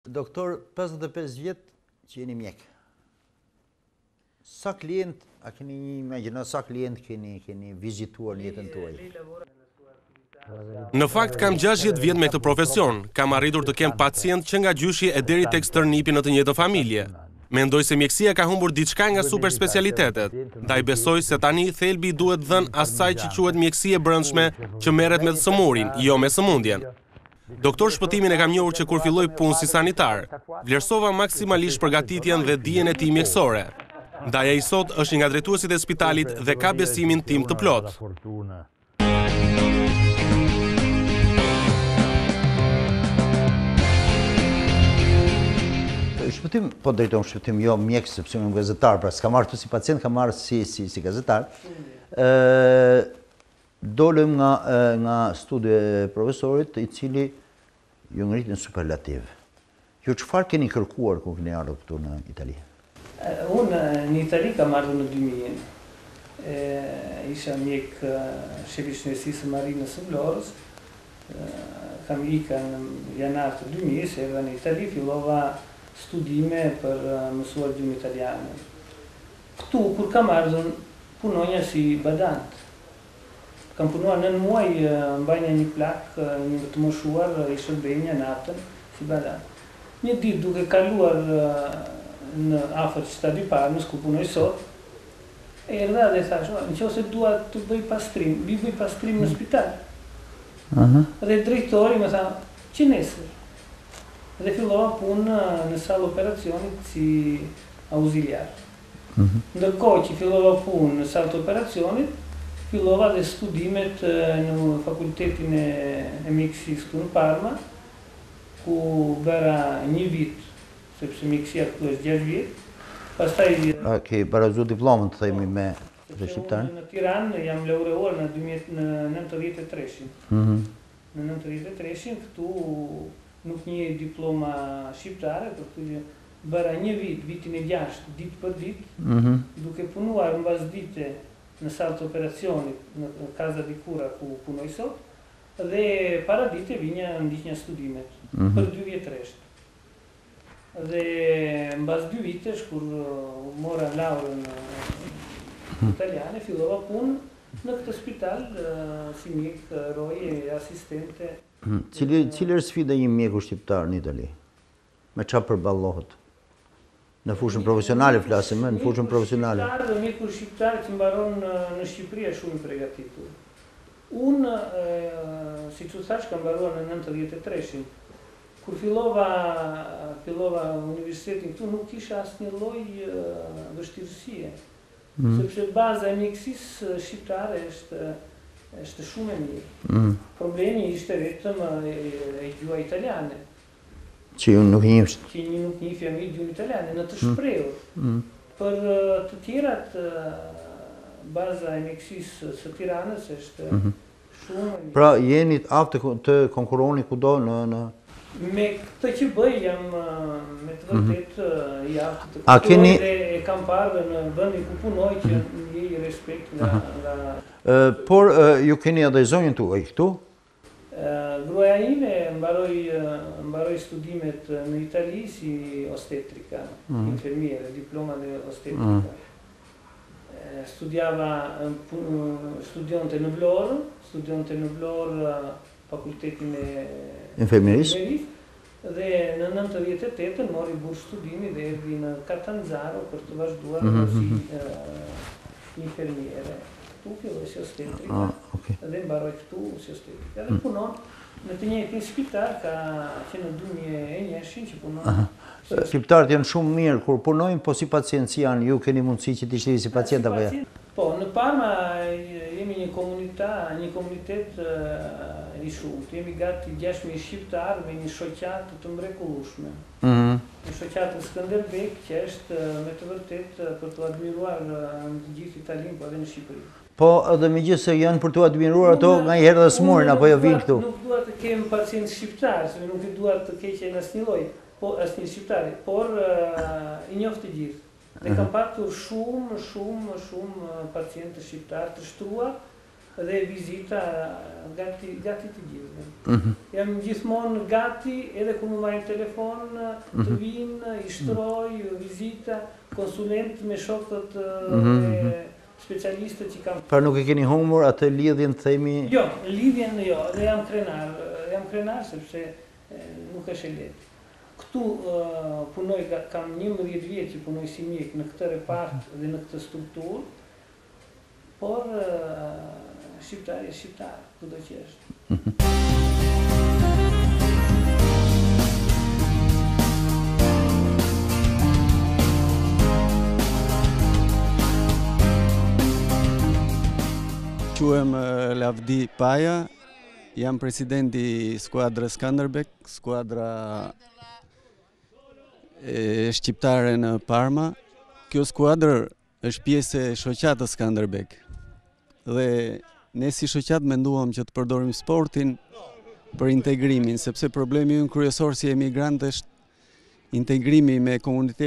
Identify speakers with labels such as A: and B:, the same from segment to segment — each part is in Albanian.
A: Doktor, 55 vjet që jeni mjek. Sa klient, a keni një imagjino, sa klient keni vizituar në jetën tuaj?
B: Në fakt kam 60 vjet me këtë profesion. Kam arritur të kem pacient që nga gjyshi e deri tek stërnipi në të njëjtën familje. Mendoj se mjekësia ka humbur diçka nga super specialitetet. Ndaj besoj se tani thelbi duhet dhënë asaj që quhet mjekësi e brendshme që merret me sëmurin, jo me sëmundjen. Doktor shpëtimin e kam njohur që kur filloj punë si sanitar, vlerësova maksimalisht përgatitjen dhe dijen e tij mjekësore. Ndaj ai sot është një nga drejtuesit e spitalit dhe ka besimin tim të plot.
A: Shpëtim, po drejtojmë shpëtim, jo mjek, sepse unë gazetar, pra s'ka marrë këtu si pacient, ka marrë si gazetar. Dolëm nga studio e profesorit, i cili ju ngritin superlativ. Ju çfarë keni kërkuar kur keni ardhur këtu në Itali?
C: Unë në Itali kam ardhur në 2000. Isha mjek shefi i shëndetësisë marinës së Vlorës. Kam ikën në janar të 2000, se erdha në Itali, fillova studime për mësuar gjuhën italiane. Këtu, kur kam ardhur, punonja si badant. Kam punuar 9 muaj, mbajnja një plak, një të moshuar, i shërbenja natën, si badant. Një ditë duke kaluar në afër qytetit Parmës, ku punoj sot, erdha dhe thash, nëse dua të bëj pastrim, bëj pastrim në spital. Dhe drejtori më tha, që nesër? Dhe fillova punë në sallë operacionit si ausiliar. Ndërkohë që fillova punë në sallë operacionit, fillova dhe studimet në fakultetin e mjekësisë këtu në Parma, ku bëra një vit, sepse mjekësia këtu është 6 vjet. Pastaj
A: Ke barazuar diplomën, të themi me shqiptar?
C: Në Tiranë jam laureuar në 93-shin. Në 93-shin këtu nuk një diploma shqiptare, për këtë bëra një vit, vitin e 6, ditë për ditë, duke punuar mbas dite në sallë të operacionit, në Casa di Cura ku punoj sot, dhe para dite vinja ndiqja studimet, për 2 vjet rresht. Dhe mbas 2 vitesh, kur mora lauren italiane, fillova punë në këtë spital, si mjek roje, asistente.
A: Cili është sfida një mjeku shqiptar në Itali? Me çfarë përballohet? Në fushën profesionale flasim, në fushën profesionale.
C: Mjeku shqiptar që mbaron në Shqipëri është shumë i përgatitur. Unë, siç u thash, kam mbaruar në 93-shin. Kur fillova universitetin këtu, nuk kisha asnjë lloj vështirësie. Sepse baza e mjekësisë shqiptare është shumë e mirë. Problemi ishte vetëm e gjuha italiane.
A: Që ju nuk njihsht.
C: Që një nuk njihja me gjuhën italiane, në të shprehur. Për të tjerat, baza e mjekësisë së Tiranës është shumë e mirë.
A: Pra jeni aftë të konkuroni kudo në...
C: Me këtë që bëj jam me të vërtet i aftë të konkuroni dhe e kam parë në vendin ku punoj që njej respekt nga...
A: Por ju keni edhe zonjën tuaj këtu?
C: Gruaja ime mbaroi studimet në Itali si ostetrika, infermiere, diploma dhe ostetrika. Studionte në Vlorë, fakultetin e infermierisë, dhe në 98 mori bursë studimi dhe erdhi në Catanzaro për të vazhduar si infermiere. Këtu filloi si ostetrika dhe mbaroi këtu si ostetrika. Dhe punon në të njëjtin spital që në 2001 që punon.
A: Shqiptarët janë shumë mirë kur punojnë, po si pacient si janë, ju keni mundësi që t'i shihni si pacient apo jo?
C: Po, në Parma jemi një komunitet i shumët. Jemi gati 6.000 shqiptarë me një shoqatë të mrekullueshme. Një shoqatë Skënderbek që është me të vërtet për të admiruar në gjithë Italinë, po edhe në Shqipëri.
A: Po edhe megjithëse janë për të admiruar ato nganjëherë dhe smurin apo jo vinë këtu.
C: Nuk dua të kem pacient shqiptar, se nuk i dua të keqen asnjë lloj, po asnjë shqiptari, por i njoh të gjithë. Dhe kam patur shumë pacientë shqiptar të shtruar dhe vizita gati të gjithë. Jam gjithmonë gati edhe kur më marrin telefon të vinë, i shtroj, vizita, konsulent me shokët e specialistët që kam.
A: Pra nuk e keni humbur atë lidhjen të themi?
C: Jo, lidhjen jo, dhe jam krenar sepse nuk është e lehtë. Këtu punoj, kam 11 vjet që punoj si mjek në këtë repart dhe në këtë strukturë, por shqiptari është shqiptar, kudo që është.
D: Quhem Lavdi Paja, jam presidenti skuadrës Skanderbeg, skuadra shqiptare në Parma. Kjo skuadrë është pjesë e shoqatës Skanderbeg. Dhe ne si shoqat menduam që të përdorim sportin për integrimin, sepse problemi ynë kryesor si emigrant është integrimi me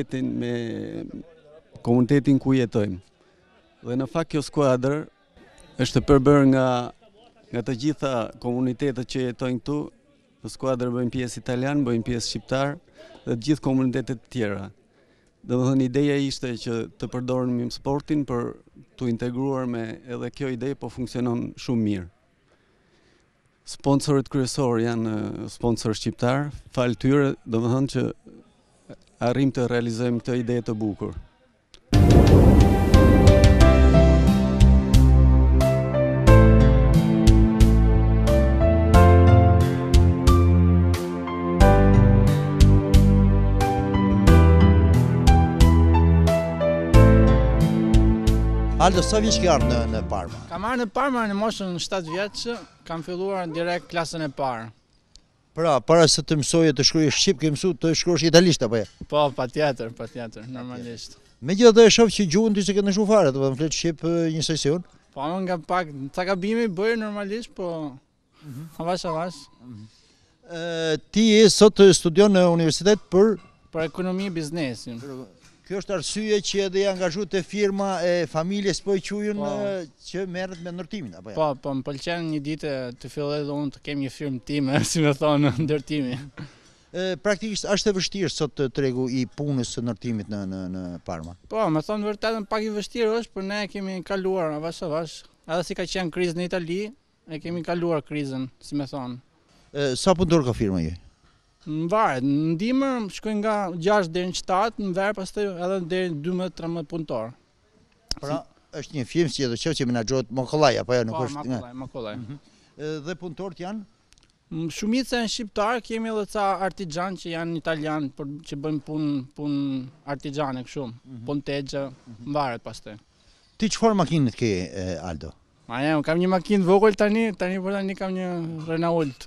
D: komunitetin ku jetojmë. Dhe në fakt kjo skuadrë është të përbërë nga të gjitha komunitetet që jetojnë këtu. Në skuadrë bëjmë pjesë italian, bëjmë pjesë shqiptar dhe të gjithë komunitetet të tjera. Domethënë ideja ishte që të përdorim sportin për të integruar me edhe kjo ide, po funksionon shumë mirë. Sponsorët kryesor janë sponsor shqiptar, fal tyre, domethënë që arrim të realizojmë këtë ide të bukur.
A: Aldo, sa vjeç ke ardhur në Parma?
E: Kam ardhur në Parma në moshën 7 vjeç, kam filluar direkt klasën e parë.
A: Pra, para se të mësoje të shkruaje shqip, ke mësuar të shkruash italisht apo jo?
E: Po, patjetër, normalisht.
A: Megjithatë e shoh që gjuhën ti s'e ke ndryshuar fare, do të flet shqip një sesion.
E: Po, nga pak ca gabime bëj normalisht, po avash.
A: Ti sot studion në universitet për
E: ekonomi biznesin.
A: Kjo është arsye që edhe angazhuar te firma e familjes po e quajnë që merret me ndërtimin apo jo?
E: Po, më pëlqen një ditë të filloj edhe unë të kem një firmë time, si më thonë, ndërtimi.
A: Praktikisht është e vështirë sot tregu i punës së ndërtimit në Parma.
E: Po, më thonë vërtetën pak i vështirë është, por ne kemi kaluar avash. Edhe si ka qenë krizë në Itali, e kemi kaluar krizën, si më thonë.
A: Sa punëtor ka firma juaj?
E: Në varet, në dimër shkojnë nga 6 deri në 7, në verë pastaj edhe deri në 12-13 punëtor.
A: Pra, është një firmë që menaxhohet Mokollaj apo jo, nuk është?
E: Po, Mokollaj.
A: Dhe punëtorët janë?
E: Shumica janë shqiptar, kemi edhe ca artigjan që janë italian, që bëjnë punë artigjane kështu, punë tegje, në varet pastaj.
A: Ti çfarë makinë ke, Aldo?
E: Unë kam një makinë vogël tani kam një Renault.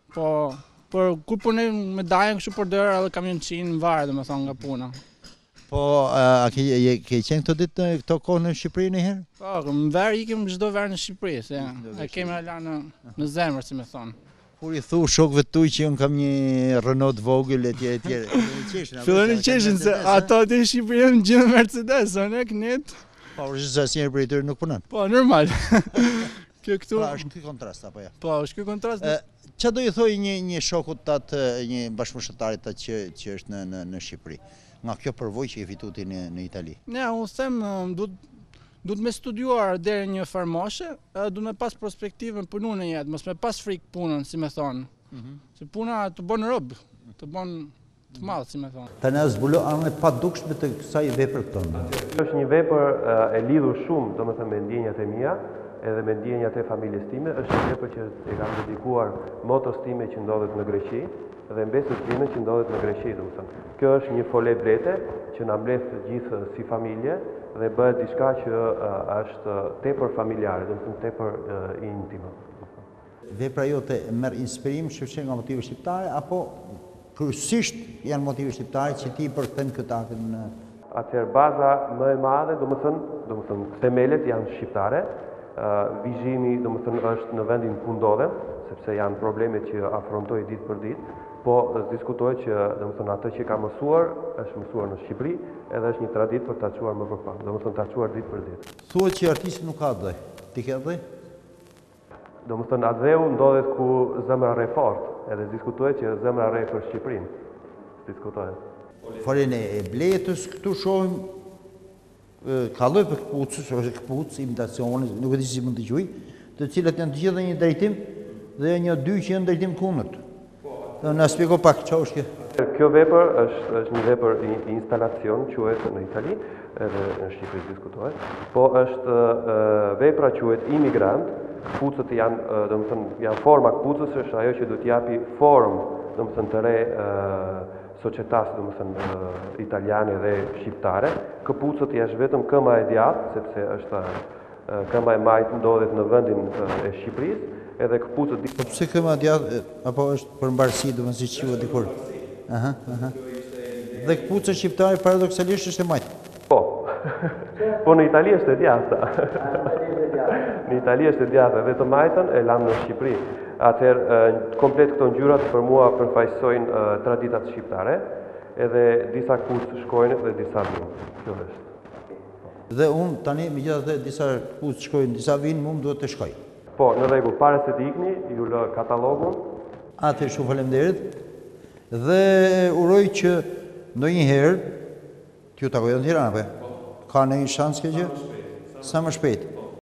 E: Por kur punoj me dajën kështu për dorë edhe kamionçin në varë, domethënë nga puna.
A: Po, a ke qenë këto ditë këto kohë në Shqipëri një herë?
E: Po, në verë ikim çdo verë në Shqipëri, se e kemi ala në zemër, si më thonë.
A: Kur i thu shokëve tuaj që unë kam një Renault vogël etj.
E: Fillon të qeshin se ato në Shqipëri janë gjithë Mercedes, ne knet.
A: Po, është asnjëherë për tyre nuk punon.
E: Po, normal.
A: Pra, është ky kontrast apo jo?
E: Po, është ky kontrast.
A: Çfarë do i thoj një shokut tat, një bashkëpunëtorit tat që është në Shqipëri, nga kjo përvojë që e fituti në Itali?
E: Ne, unë them duhet me studiuar deri një farmoshe, duhet me pas perspektivën punu në jetë, mos me pas frikë punën, si me thonë. Se puna të bën rob, të bën të madh, si me thonë.
A: Tani zbulon anën e padukshme të kësaj vepre tonë.
F: Është një vepër e lidhur shumë, domethënë me ndjenjat e mia, edhe me ndjenjat e familjes time, është një vepër që e kam dedikuar motos time që ndodhet në Greqi dhe mbesës time që ndodhet në Greqi, domethënë. Kjo është një fole brete që na mbledh të gjithë si familje dhe bëhet diçka që është tepër familjare, domethënë tepër intime.
A: Vepra jote merr inspirim shpesh nga motive shqiptare apo kryesisht janë motive shqiptare që ti përkthen këtë aktin në
F: Atëherë baza më e madhe, domethënë themelet janë shqiptare. Vizhimi, domethënë, është në vendin ku ndodhem, sepse janë probleme që afrontoj ditë për ditë, po diskutoj që domethënë atë që kam mësuar është mësuar në Shqipëri, edhe është një traditë për ta çuar më përpara, domethënë ta çuar ditë për ditë.
A: Thuhet që artisti nuk ka dhë. Ti ke dhë?
F: Do më thënë, atë dheu ndodhet ku zemra re fort, edhe diskutohet që zemra re për Shqipërinë. Diskutohet.
A: Forin e bletës, këtu shohim kalloj për këpucës, ose këpucë, imitaciones, nuk e di si mund të quaj, të cilat janë të gjitha një drejtim dhe një dy që janë drejtim kundërt. Na shpjego pak çfarë është kjo.
F: Kjo vepër është një vepër instalacion, quhet në Itali, edhe në Shqipëri diskutohet, po është vepra quhet imigrant. Këpucët janë, domethënë, janë forma këpucës është ajo që do t'japi formë, domethënë të re societasë, domethënë italiane dhe shqiptare. Këpucët janë vetëm këma e djathtë, sepse është këma e majtë ndodhet në vendin e Shqipërisë, edhe këpucët
A: Po pse këma e djathtë apo është për mbarësi, domethënë siç quhet dikur. Dhe këpuca shqiptare paradoksalisht është e majtë.
F: Po. Po në Itali është e djathta. Në Itali është e djathta dhe të majtën e lamë në Shqipëri. Atëherë komplet këto ngjyrat për mua përfaqësojnë traditat shqiptare, edhe disa këpucë shkojnë dhe disa vinë. Kjo është.
A: Dhe unë tani megjithatë disa këpucë shkojnë, disa vinë, mua duhet të shkoj.
F: Po, në rregull, para se të ikni, ju lë katalogun.
A: Atëherë shumë faleminderit. Dhe uroj që ndonjëherë t'ju takoj në Tiranë apo? Ka ndonjë shans kjo gjë? Sa më shpejt.